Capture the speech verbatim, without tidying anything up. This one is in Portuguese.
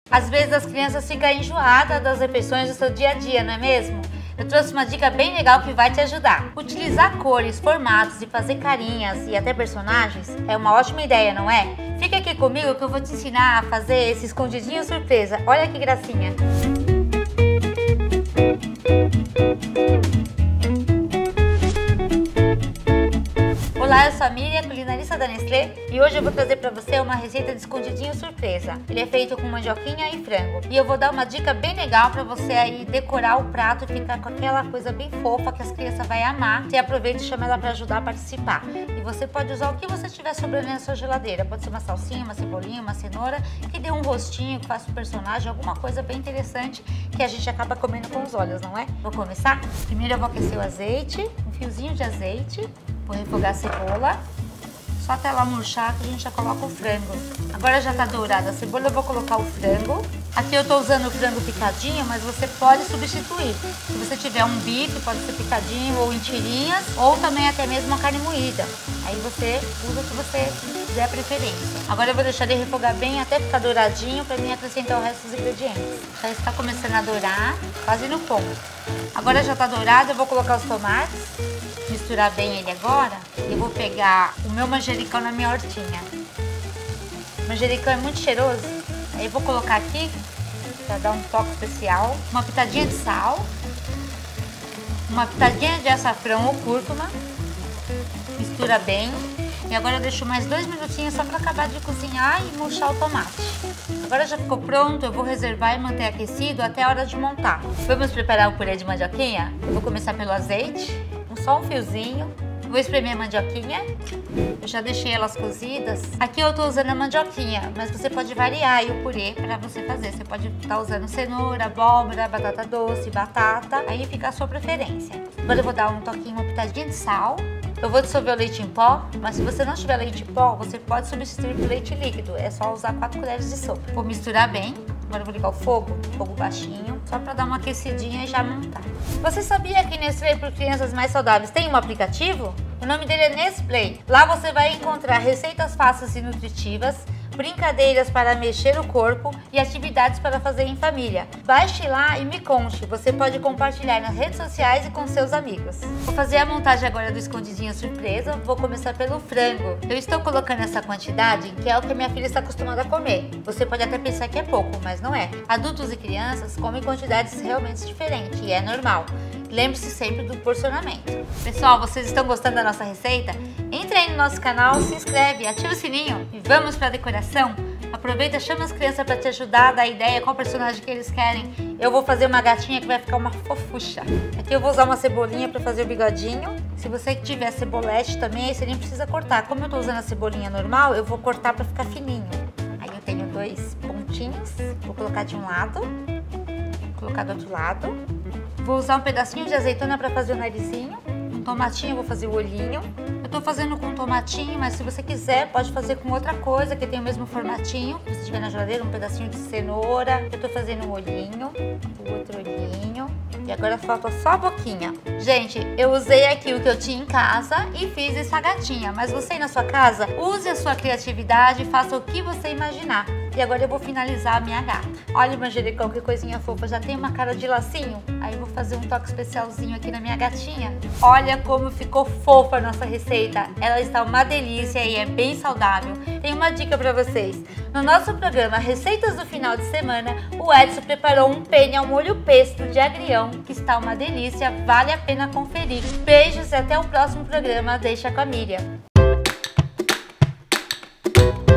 Às vezes as crianças ficam enjoadas das refeições do seu dia a dia, não é mesmo? Eu trouxe uma dica bem legal que vai te ajudar. Utilizar cores, formatos e fazer carinhas e até personagens é uma ótima ideia, não é? Fica aqui comigo que eu vou te ensinar a fazer esse escondidinho surpresa. Olha que gracinha! Olá, eu sou a Miriam, culinarista da Nestlé, e hoje eu vou trazer para você uma receita de escondidinho surpresa. Ele é feito com mandioquinha e frango. E eu vou dar uma dica bem legal para você aí decorar o prato e ficar com aquela coisa bem fofa que as crianças vão amar. Você aproveita e chama ela para ajudar a participar. E você pode usar o que você tiver sobrando na sua geladeira. Pode ser uma salsinha, uma cebolinha, uma cenoura, que dê um rostinho, que faça um personagem, alguma coisa bem interessante que a gente acaba comendo com os olhos, não é? Vou começar? Primeiro eu vou aquecer o azeite, um fiozinho de azeite. Vou refogar a cebola, só até ela murchar que a gente já coloca o frango. Agora já tá dourada a cebola, eu vou colocar o frango. Aqui eu tô usando o frango picadinho, mas você pode substituir. Se você tiver um bife, pode ser picadinho ou em tirinhas, ou também até mesmo a carne moída. Aí você usa o que você der preferência. Agora eu vou deixar ele refogar bem até ficar douradinho para mim acrescentar o resto dos ingredientes. Já está começando a dourar, quase no ponto. Agora já tá dourado, eu vou colocar os tomates. Misturar bem ele agora, eu vou pegar o meu manjericão na minha hortinha. O manjericão é muito cheiroso, aí eu vou colocar aqui para dar um toque especial, uma pitadinha de sal, uma pitadinha de açafrão ou cúrcuma, mistura bem. E agora eu deixo mais dois minutinhos só para acabar de cozinhar e murchar o tomate. Agora já ficou pronto, eu vou reservar e manter aquecido até a hora de montar. Vamos preparar o purê de mandioquinha? Eu vou começar pelo azeite, só um fiozinho. Vou espremer a mandioquinha. Eu já deixei elas cozidas. Aqui eu tô usando a mandioquinha, mas você pode variar aí o purê para você fazer. Você pode estar usando cenoura, abóbora, batata doce, batata. Aí fica a sua preferência. Agora eu vou dar um toquinho, uma pitadinha de sal. Eu vou dissolver o leite em pó, mas se você não tiver leite em pó, você pode substituir por leite líquido. É só usar quatro colheres de sopa. Vou misturar bem. Agora eu vou ligar o fogo, fogo baixinho, só para dar uma aquecidinha e já montar. Você sabia que Nestlé por Crianças Mais Saudáveis tem um aplicativo? O nome dele é Nesplay. Lá você vai encontrar receitas fáceis e nutritivas, brincadeiras para mexer o corpo e atividades para fazer em família. Baixe lá e me conte, você pode compartilhar nas redes sociais e com seus amigos. Vou fazer a montagem agora do escondidinho surpresa, vou começar pelo frango. Eu estou colocando essa quantidade, que é o que a minha filha está acostumada a comer. Você pode até pensar que é pouco, mas não é. Adultos e crianças comem quantidades realmente diferentes e é normal. Lembre-se sempre do porcionamento. Pessoal, vocês estão gostando da nossa receita? Entre aí no nosso canal, se inscreve, ativa o sininho e vamos para a decoração? Aproveita, chama as crianças para te ajudar, dá ideia qual personagem que eles querem. Eu vou fazer uma gatinha que vai ficar uma fofucha. Aqui eu vou usar uma cebolinha para fazer o bigodinho. Se você tiver cebolete também, aí você nem precisa cortar. Como eu estou usando a cebolinha normal, eu vou cortar para ficar fininho. Aí eu tenho dois pontinhos, vou colocar de um lado, vou colocar do outro lado. Vou usar um pedacinho de azeitona para fazer o narizinho. Um tomatinho, vou fazer o olhinho. Eu tô fazendo com tomatinho, mas se você quiser, pode fazer com outra coisa que tem o mesmo formatinho. Se você tiver na geladeira, um pedacinho de cenoura. Eu tô fazendo um olhinho, o outro olhinho. E agora falta só a boquinha. Gente, eu usei aqui o que eu tinha em casa e fiz essa gatinha. Mas você aí na sua casa, use a sua criatividade e faça o que você imaginar. E agora eu vou finalizar a minha gata. Olha o manjericão, que coisinha fofa. Já tem uma cara de lacinho. Aí eu vou fazer um toque especialzinho aqui na minha gatinha. Olha como ficou fofa a nossa receita. Ela está uma delícia e é bem saudável. Tem uma dica para vocês. No nosso programa Receitas do Final de Semana, o Edson preparou um penne ao molho pesto de agrião, que está uma delícia. Vale a pena conferir. Beijos e até o próximo programa. Deixa com a Miriam.